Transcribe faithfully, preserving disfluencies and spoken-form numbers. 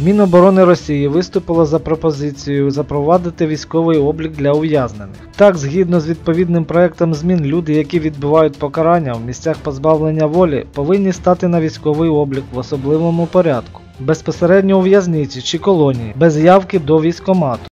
Міноборони Росії виступило за пропозицією запровадити військовий облік для ув'язнених. Так, згідно з відповідним проектом змін, люди, які відбувають покарання в місцях позбавлення волі, повинні стати на військовий облік в особливому порядку, безпосередньо у в'язниці чи колонії, без явки до військкомату.